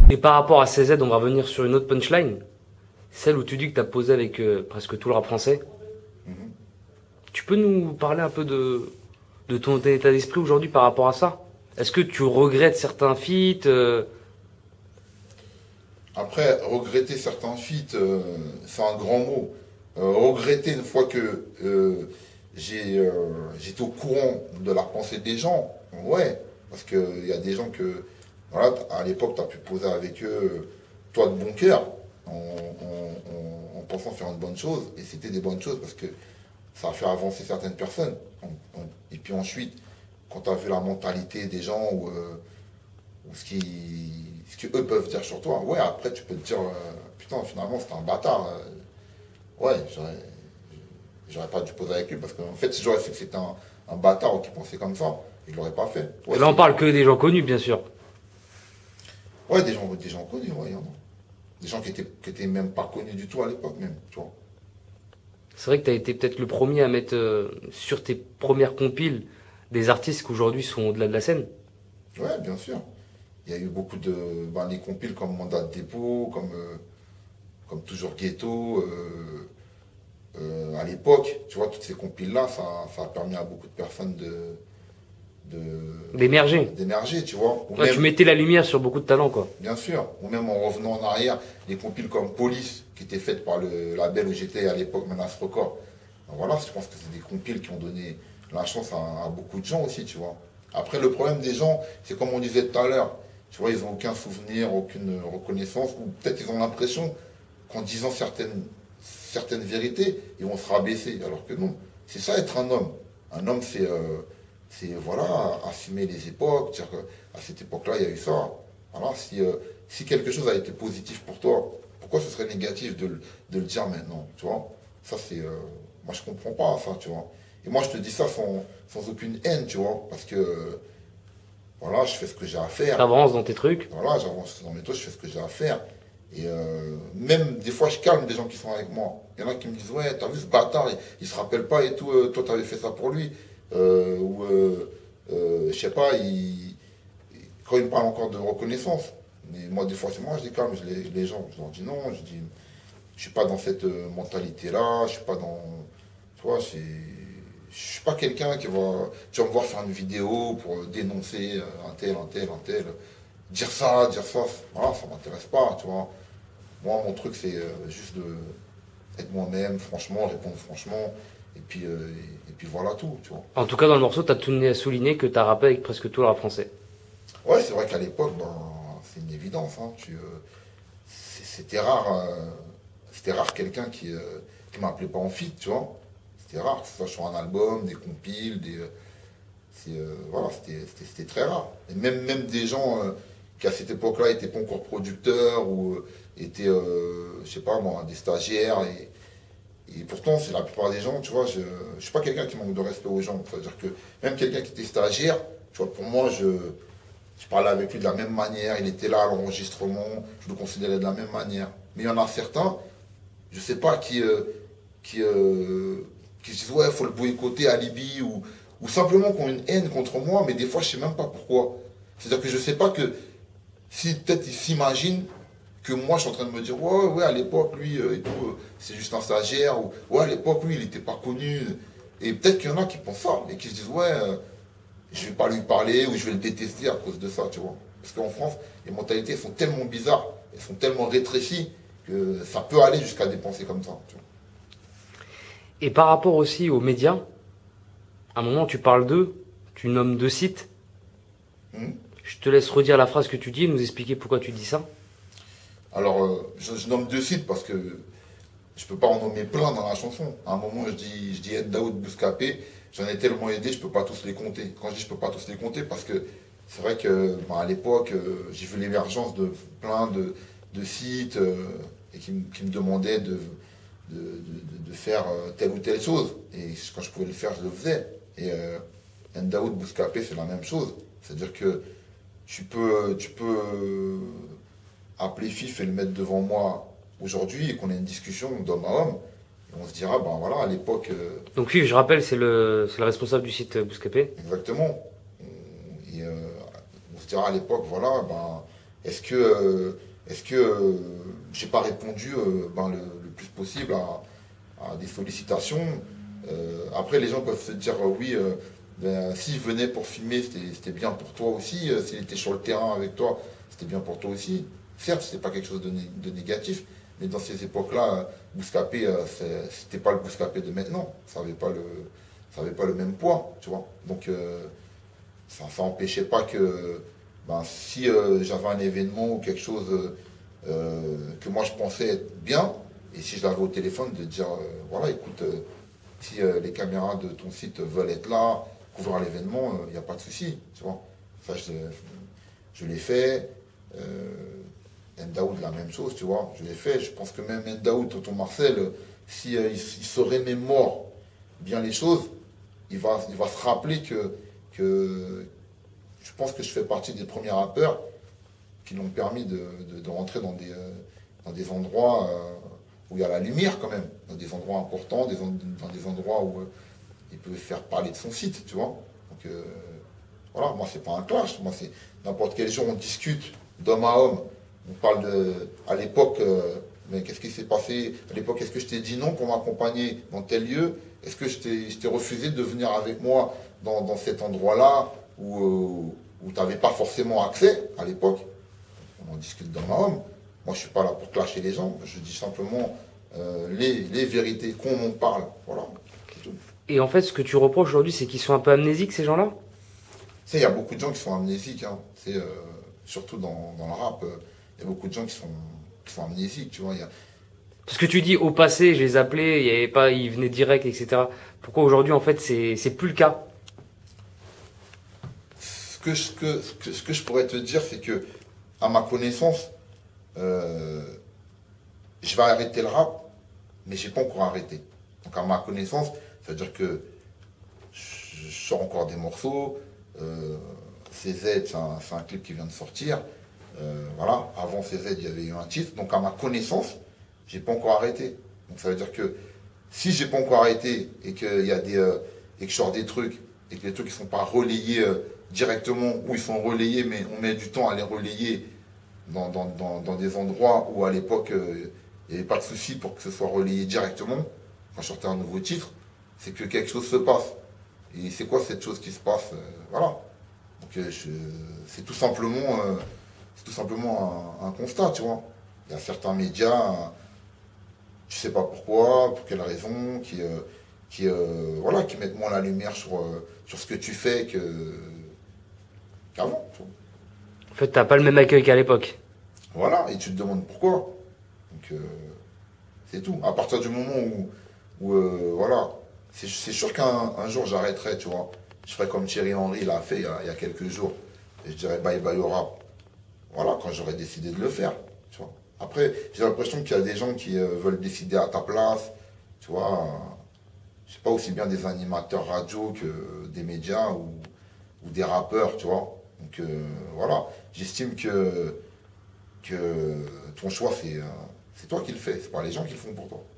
Et par rapport à CZ, on va revenir sur une autre punchline. Celle où tu dis que tu as posé avec presque tout le rap français. Mhm. Tu peux nous parler un peu de ton état d'esprit aujourd'hui par rapport à ça? Est-ce que tu regrettes certains feats Après, regretter certains feats, c'est un grand mot. Regretter une fois que j'étais au courant de la pensée des gens, ouais. Parce qu'il y a des gens que, voilà, à l'époque, tu as pu poser avec eux, toi de bon cœur, en pensant faire une bonne chose. Et c'était des bonnes choses parce que ça a fait avancer certaines personnes. Et puis ensuite, quand tu as vu la mentalité des gens ou ce qu'eux peuvent dire sur toi, ouais, après tu peux te dire, putain, finalement c'était un bâtard. Ouais, j'aurais pas dû poser avec lui parce qu'en fait, si j'aurais su que c'était un bâtard ou qu'il pensait comme ça, il l'aurait pas fait. Et Ouais, là, on parle que des gens connus, bien sûr. ouais, des gens connus, ouais, il y en a. Des gens qui étaient même pas connus du tout à l'époque, même, tu vois. C'est vrai que tu as été peut-être le premier à mettre sur tes premières compiles des artistes qui aujourd'hui sont au-delà de la scène. Ouais, bien sûr. Il y a eu beaucoup de. Ben, les compiles comme Mandat de dépôt, comme Toujours Ghetto. À l'époque, tu vois, toutes ces compiles-là, ça a permis à beaucoup de personnes D'émerger. d'émerger, tu vois. Ou Ouais, tu même, mettais la lumière sur beaucoup de talents, quoi. bien sûr, ou même en revenant en arrière, des compiles comme Police, qui étaient faites par le label où j'étais à l'époque, Menace Record. Donc voilà, je pense que c'est des compiles qui ont donné la chance à beaucoup de gens aussi, tu vois. Après, le problème des gens, c'est comme on disait tout à l'heure, tu vois, ils n'ont aucun souvenir, aucune reconnaissance, ou peut-être ils ont l'impression qu'en disant certaines vérités, ils vont se rabaisser, alors que non. C'est ça être un homme. Un homme, voilà, assumer les époques, dire qu'à cette époque-là, il y a eu ça. Voilà, si quelque chose a été positif pour toi, pourquoi ce serait négatif de le dire maintenant, tu vois? Ça, moi, je comprends pas ça, tu vois. Et moi, je te dis ça sans aucune haine, tu vois, parce que, voilà, je fais ce que j'ai à faire. T'avances dans tes trucs. Voilà, j'avance dans mes trucs, je fais ce que j'ai à faire. Et même des fois, je calme des gens qui sont avec moi. Il y en a qui me disent, ouais, t'as vu ce bâtard, il se rappelle pas et tout, toi, t'avais fait ça pour lui. Ou, je sais pas, quand ils me parlent encore de reconnaissance. Mais moi, des fois, c'est moi, je les calme, les gens. Je leur dis non, je dis, je suis pas dans cette mentalité-là, je suis pas dans. Tu vois, je suis pas quelqu'un tu vas me voir faire une vidéo pour dénoncer un tel, un tel, un tel. Dire ça, voilà, ça m'intéresse pas, tu vois. Moi, mon truc, c'est juste être moi-même, franchement, répondre franchement, et puis voilà tout, tu vois. En tout cas, dans le morceau, t'as tenu à souligner que t'as rappé avec presque tout le rap français. Ouais, c'est vrai qu'à l'époque, ben, c'est une évidence, hein, c'était rare quelqu'un qui m'appelait pas en feat, tu vois. C'était rare, que ce soit sur un album, des compiles, voilà, c'était très rare. Et même des gens qui à cette époque-là étaient pas encore producteurs ou étaient, je sais pas moi, des stagiaires. Et pourtant, c'est la plupart des gens, tu vois, je suis pas quelqu'un qui manque de respect aux gens. C'est-à-dire que même quelqu'un qui était stagiaire, tu vois, pour moi, je parlais avec lui de la même manière, il était là à l'enregistrement, je le considérais de la même manière. Mais il y en a certains, je sais pas, qui, euh, qui se disent ouais, il faut le boycotter à Libye ou simplement qui ont une haine contre moi, mais des fois je sais même pas pourquoi. C'est-à-dire que je sais pas que si peut-être ils s'imaginent que moi je suis en train de me dire ouais, ouais, à l'époque lui et tout, c'est juste un stagiaire, ou ouais, à l'époque lui il était pas connu. Et peut-être qu'il y en a qui pensent ça et qui se disent ouais, je vais pas lui parler ou je vais le détester à cause de ça, tu vois. Parce qu'en France, les mentalités sont tellement bizarres, elles sont tellement rétrécies que ça peut aller jusqu'à des pensées comme ça, tu vois. Et par rapport aussi aux médias, à un moment, tu parles d'eux, tu nommes deux sites. Mhm. Je te laisse redire la phrase que tu dis et nous expliquer pourquoi tu dis ça. Alors, je nomme deux sites parce que je peux pas en nommer plein dans la chanson. À un moment, je dis Ed Daoud Bouscapé, j'en ai tellement aidé, je peux pas tous les compter. Quand je dis je peux pas tous les compter, parce que c'est vrai que à l'époque, j'ai vu l'émergence de plein de sites et qui me demandaient de faire telle ou telle chose. Et quand je pouvais le faire, je le faisais. Et Ed Daoud Bouscapé, c'est la même chose. C'est-à-dire que tu peux appeler FIF et le mettre devant moi aujourd'hui et qu'on ait une discussion d'homme à homme, et on se dira, ben voilà, à l'époque, Donc, oui, je rappelle, c'est le responsable du site Bouscapé. exactement, et on se dira à l'époque, voilà, ben, est-ce que j'ai pas répondu le plus possible à des sollicitations. Après, les gens peuvent se dire oui, s'il venait pour filmer, c'était bien pour toi aussi. S'il était sur le terrain avec toi, c'était bien pour toi aussi. Certes, c'était pas quelque chose de négatif, mais dans ces époques-là, Bouscapé, c'était pas le Bouscapé de maintenant. Ça avait pas le même poids, tu vois. Donc, ça n'empêchait pas que si j'avais un événement ou quelque chose que moi je pensais être bien, et si je l'avais au téléphone, de dire voilà, écoute, si les caméras de ton site veulent être là, couvrir l'événement, il n'y a pas de souci, tu vois. Ça, je l'ai fait. Ndaoud, la même chose, tu vois. Je l'ai fait. Je pense que même Ndaoud, tonton Marcel, si il se remémore bien les choses, il va se rappeler que je pense que je fais partie des premiers rappeurs qui l'ont permis de rentrer dans des endroits où il y a la lumière quand même, dans des endroits importants, dans des endroits où il peut faire parler de son site, tu vois. Donc voilà, moi c'est pas un clash, moi c'est n'importe quel jour on discute d'homme à homme, on parle à l'époque, mais qu'est-ce qui s'est passé à l'époque, est-ce que je t'ai dit non pour m'accompagner dans tel lieu, est-ce que je t'ai refusé de venir avec moi dans cet endroit-là où tu n'avais pas forcément accès à l'époque. On en discute d'homme à homme. Moi, je ne suis pas là pour clasher les gens. Je dis simplement les vérités qu'on m'en parle. Voilà, c'est tout. Et en fait, ce que tu reproches aujourd'hui, c'est qu'ils sont un peu amnésiques, ces gens-là? Tu sais, il y a beaucoup de gens qui sont amnésiques. Hein. Surtout dans le rap, il y a beaucoup de gens qui sont amnésiques. Tu vois, Parce que tu dis, au passé, je les appelais, il y avait pas, ils venaient direct, etc. Pourquoi aujourd'hui, en fait, c'est plus le cas? Ce que je pourrais te dire, c'est que, à ma connaissance, je vais arrêter le rap, mais j'ai pas encore arrêté. Donc, à ma connaissance, ça veut dire que je sors encore des morceaux. CZ, c'est un clip qui vient de sortir. Voilà, avant CZ, il y avait eu un titre. Donc, à ma connaissance, j'ai pas encore arrêté. Donc, ça veut dire que si j'ai pas encore arrêté et qu'il y a et que je sors des trucs et que les trucs ne sont pas relayés directement, ou ils sont relayés, mais on met du temps à les relayer dans des endroits où à l'époque il n'y avait pas de souci pour que ce soit relayé directement, quand je sortais un nouveau titre, c'est que quelque chose se passe. Et c'est quoi cette chose qui se passe voilà. Donc c'est tout simplement, un constat, tu vois. Il y a certains médias, je ne sais pas pourquoi, pour quelle raison, qui mettent moins la lumière sur ce que tu fais qu'avant. En fait, t'as pas le même accueil qu'à l'époque. Voilà, et tu te demandes pourquoi. Donc, c'est tout. À partir du moment où voilà, c'est sûr qu'un jour j'arrêterai, tu vois. Je ferai comme Thierry Henry l'a fait il y a quelques jours. Et je dirais bye bye au rap. Voilà, quand j'aurai décidé de le faire, tu vois. Après, j'ai l'impression qu'il y a des gens qui veulent décider à ta place, tu vois. Je sais pas, aussi bien des animateurs radio que des médias ou des rappeurs, tu vois. Donc voilà, j'estime que ton choix, c'est toi qui le fais, c'est pas les gens qui le font pour toi.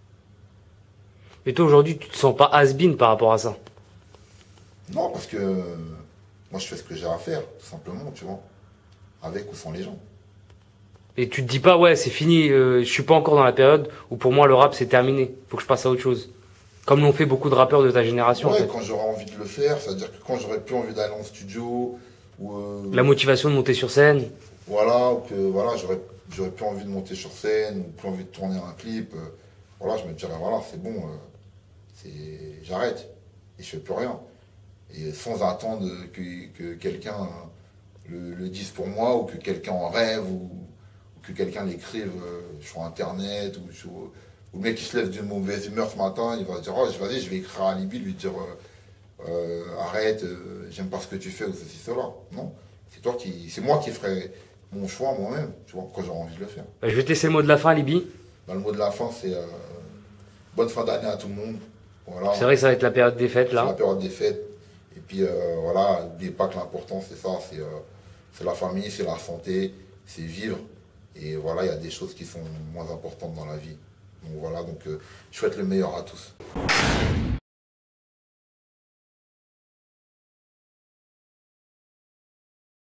Mais toi, aujourd'hui, tu te sens pas has-been par rapport à ça? Non, parce que moi, je fais ce que j'ai à faire, tout simplement, tu vois. Avec ou sans les gens. Et tu te dis pas, ouais, c'est fini, je suis pas encore dans la période où pour moi le rap c'est terminé, faut que je passe à autre chose. Comme l'ont fait beaucoup de rappeurs de ta génération, en Ouais, fait. quand j'aurai envie de le faire, c'est-à-dire que quand j'aurai plus envie d'aller en studio, ou La motivation de monter sur scène. voilà, ou que voilà, j'aurais plus envie de monter sur scène, ou plus envie de tourner un clip, voilà, je me dirais, voilà, c'est bon, j'arrête, et je fais plus rien. Et sans attendre que quelqu'un le dise pour moi, ou que quelqu'un en rêve, ou que quelqu'un l'écrive sur Internet, ou le mec qui se lève d'une mauvaise humeur ce matin, il va dire, oh, vas-y, je vais écrire à Alibi, lui dire, arrête, j'aime pas ce que tu fais, ou ceci, cela. Non, c'est moi qui ferai mon choix moi-même, tu vois, quand j'aurai envie de le faire. Je vais te laisser le mot de la fin, Libye. Le mot de la fin, c'est bonne fin d'année à tout le monde. Voilà. C'est vrai que ça va être la période des fêtes, C'est la là. période des fêtes. Et puis voilà, n'oubliez pas que l'important c'est ça, c'est la famille, c'est la santé, c'est vivre. Et voilà, il y a des choses qui sont moins importantes dans la vie. Donc voilà, je souhaite le meilleur à tous.